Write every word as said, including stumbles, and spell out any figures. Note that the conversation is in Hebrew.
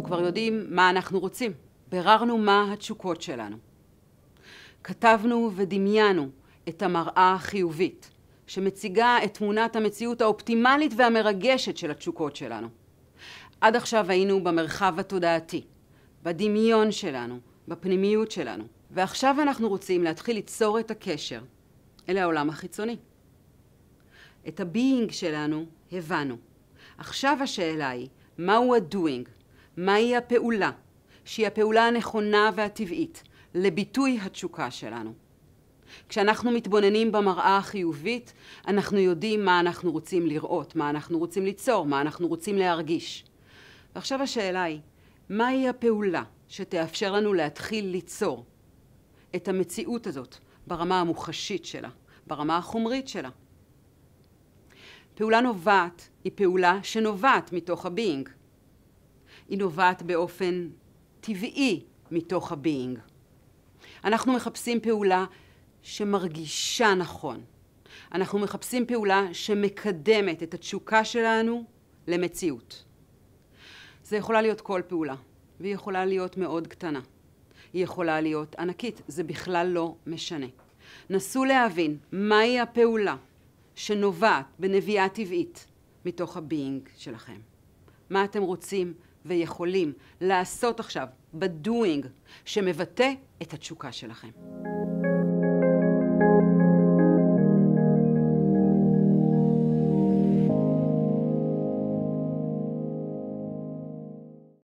כבר יודעים מה אנחנו רוצים. ביררנו מה התשוקות שלנו. כתבנו ודמיינו את המראה החיובית, שמציגה את תמונת המציאות האופטימלית והמרגשת של התשוקות שלנו. עד עכשיו היינו במרחב התודעתי, בדמיון שלנו, בפנימיות שלנו. ועכשיו אנחנו רוצים להתחיל ליצור את הקשר אל העולם החיצוני. את הביינג שלנו הבנו. עכשיו השאלה היא, מהו הדוינג? מהי הפעולה? שהיא הפעולה הנכונה והטבעית לביטוי התשוקה שלנו. כשאנחנו מתבוננים במראה החיובית, אנחנו יודעים מה אנחנו רוצים לראות, מה אנחנו רוצים ליצור, מה אנחנו רוצים להרגיש. ועכשיו השאלה היא, מהי הפעולה שתאפשר לנו להתחיל ליצור את המציאות הזאת ברמה המוחשית שלה, ברמה החומרית שלה? פעולה נובעת היא פעולה שנובעת מתוך הביינג. היא נובעת באופן טבעי מתוך הביינג. אנחנו מחפשים פעולה שמרגישה נכון. אנחנו מחפשים פעולה שמקדמת את התשוקה שלנו למציאות. זה יכולה להיות כל פעולה, והיא יכולה להיות מאוד קטנה. היא יכולה להיות ענקית, זה בכלל לא משנה. נסו להבין מהי הפעולה שנובעת בנביאה טבעית מתוך הביינג שלכם. מה אתם רוצים ויכולים לעשות עכשיו בדוינג שמבטא את התשוקה שלכם.